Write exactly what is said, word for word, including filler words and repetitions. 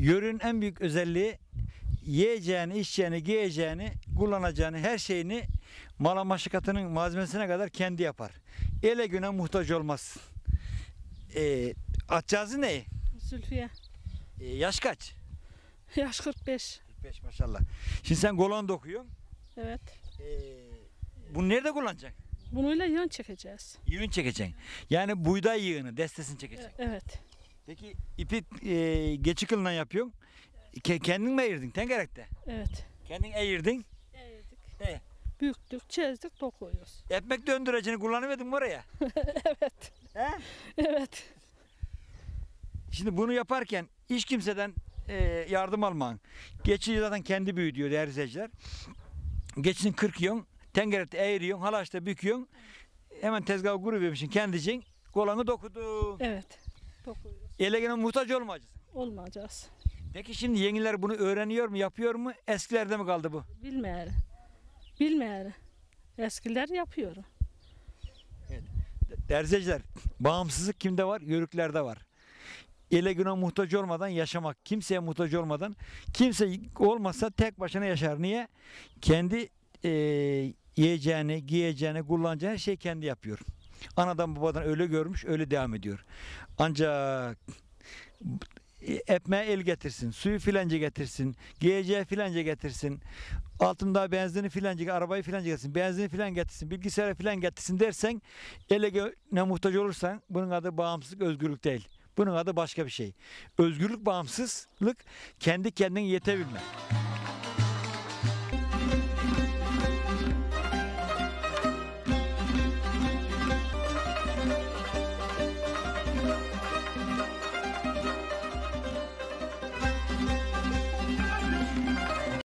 Yörüğün en büyük özelliği yiyeceğini, içeceğini, giyeceğini, kullanacağını, her şeyini mala maşakatının malzemesine kadar kendi yapar. Ele güne muhtaç olmaz. Ee, Atcağızı ne? Zülfiye. Ee, yaş kaç? Yaş kırk beş. kırk beş maşallah. Şimdi sen kolon dokuyorsun. Evet. Ee, bunu nerede kullanacaksın? Bununla yön çekeceğiz. Yığın çekeceksin. Yani buğday yığını, destesini çekeceksin. Evet. Peki ipi e, geçi kılından yapıyorsun. Ke- kendin mi eğirdin? Tengerekte. Evet. Kendin eğirdin. Eğirdik. E, Büyüktük, çizdik, dokuyoruz. ekmek döndürecini kullanıverdin mi oraya? Evet. He? Evet. Şimdi bunu yaparken hiç kimseden e, yardım alman. Geçiyi zaten kendi büyütüyor değerli izleyiciler. Geçini kırkıyorsun, tengerekte eğiriyorsun, halaşta büküyorsun. Hemen tezgahı kuruvermişsin kendicin. Kolanı dokudun. Evet. Dokuyoruz. Ele gelen muhtaç olmayacaksın. Olmayacağız. Peki şimdi yeniler bunu öğreniyor mu, yapıyor mu? Eskilerde mi kaldı bu? Bilmeyen. Bilmeyen. Eskiler yapıyor. Derzeciler, bağımsızlık kimde var? Yörüklerde var. Ele güne muhtaç olmadan yaşamak, kimseye muhtaç olmadan, kimse olmasa tek başına yaşar. Niye? Kendi e, yiyeceğini, giyeceğini, kullanacağını her şeyi kendi yapıyor. Anadan babadan öyle görmüş, öyle devam ediyor. Ancak ekmeğe el getirsin, suyu filanca getirsin, giyeceği filanca getirsin, altında benzini filanca, arabayı filanca getirsin, benzini filan getirsin, bilgisayarı filan getirsin dersen, ele ne muhtaç olursan bunun adı bağımsızlık, özgürlük değil. Bunun adı başka bir şey. Özgürlük, bağımsızlık, kendi kendine yetebilme.